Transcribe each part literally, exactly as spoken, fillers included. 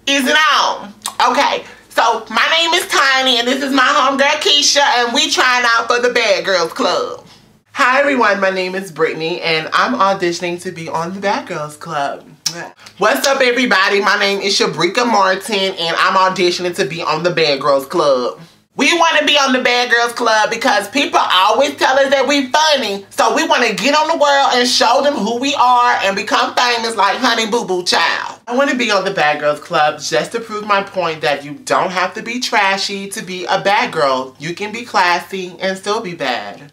Is it on? Okay, so my name is Tiny and this is my homegirl Keisha and we trying out for the Bad Girls Club. Hi everyone, my name is Brittany and I'm auditioning to be on the Bad Girls Club. What's up everybody, my name is Shabrika Martin and I'm auditioning to be on the Bad Girls Club. We want to be on the Bad Girls Club because people always tell us that we funny. So we want to get on the world and show them who we are and become famous like Honey Boo Boo Child. I want to be on the Bad Girls Club just to prove my point that you don't have to be trashy to be a bad girl. You can be classy and still be bad.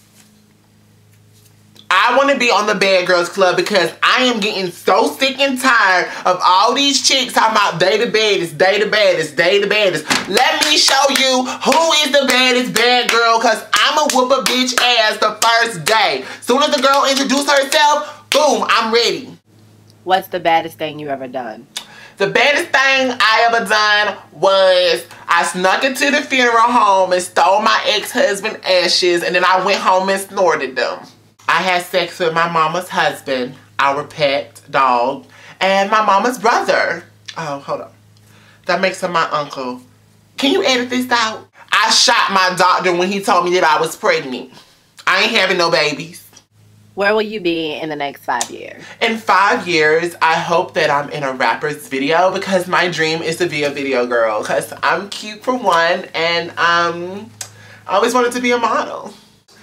I want to be on the Bad Girls Club because I am getting so sick and tired of all these chicks talking about they the baddest, they the baddest, they the baddest. Let me show you who is the baddest bad girl because I'm a whoop a bitch ass the first day. Soon as the girl introduces herself, boom, I'm ready. What's the baddest thing you ever done? The baddest thing I ever done was I snuck into the funeral home and stole my ex-husband's ashes and then I went home and snorted them. I had sex with my mama's husband, our pet dog, and my mama's brother. Oh, hold on. That makes him my uncle. Can you edit this out? I shot my doctor when he told me that I was pregnant. I ain't having no babies. Where will you be in the next five years? In five years, I hope that I'm in a rapper's video because my dream is to be a video girl because I'm cute for one and um, I always wanted to be a model.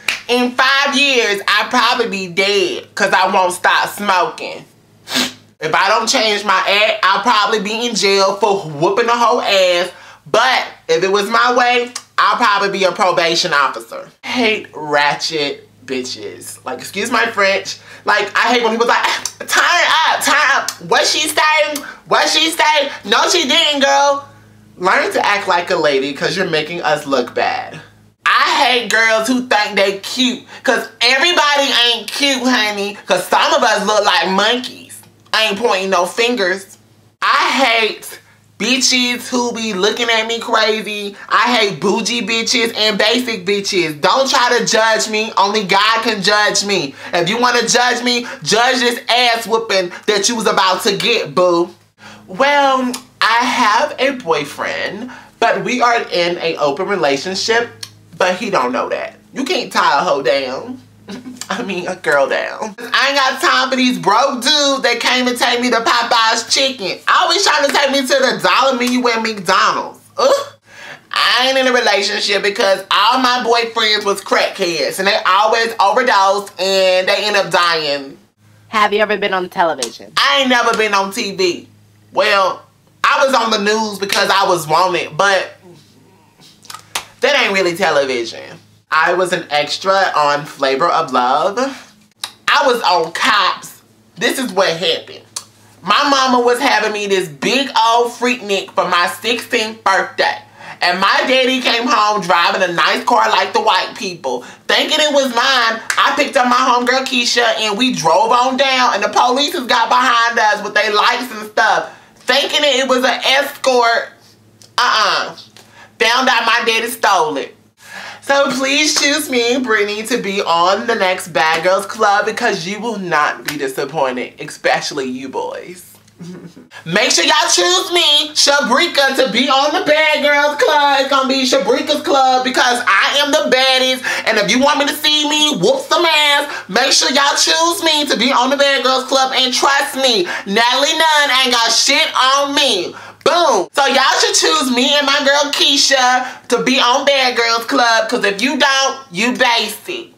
In five years, I'll probably be dead because I won't stop smoking. If I don't change my act, I'll probably be in jail for whooping the whole ass. But if it was my way, I'll probably be a probation officer. I hate ratchet bitches. Like, excuse my French. Like, I hate when people like, turn up, turn up. What she say? What she say? No, she didn't, girl. Learn to act like a lady because you're making us look bad. I hate girls who think they cute because everybody ain't cute, honey, because some of us look like monkeys. I ain't pointing no fingers. I hate bitches who be looking at me crazy. I hate bougie bitches and basic bitches. Don't try to judge me. Only God can judge me. If you want to judge me, judge this ass whooping that you was about to get, boo. Well, I have a boyfriend, but we are in an open relationship. But he don't know that. You can't tie a hoe down. I mean, a girl down. I ain't got time for these broke dudes that came and take me to Popeye's chicken. Always trying to take me to the dollar menu at McDonald's. Ugh. I ain't in a relationship because all my boyfriends was crackheads. And they always overdosed and they end up dying. Have you ever been on television? I ain't never been on T V. Well, I was on the news because I was wanted, but that ain't really television. I was an extra on Flavor of Love. I was on Cops. This is what happened. My mama was having me this big old Freaknik for my sixteenth birthday. And my daddy came home driving a nice car like the white people. Thinking it was mine, I picked up my homegirl Keisha and we drove on down and the police got behind us with their lights and stuff. Thinking it was an escort. Uh-uh. Found out my daddy stole it. So please choose me, Brittany, to be on the next Bad Girls Club because you will not be disappointed, especially you boys. Make sure y'all choose me, Shabrika, to be on the Bad Girls Club. It's gonna be Shabrika's Club because I am the baddest. And if you want me to see me whoop some ass, make sure y'all choose me to be on the Bad Girls Club. And trust me, Natalie Nunn ain't got shit on me. Boom. So y'all should choose me and my girl Keisha to be on Bad Girls Club because if you don't, you basic.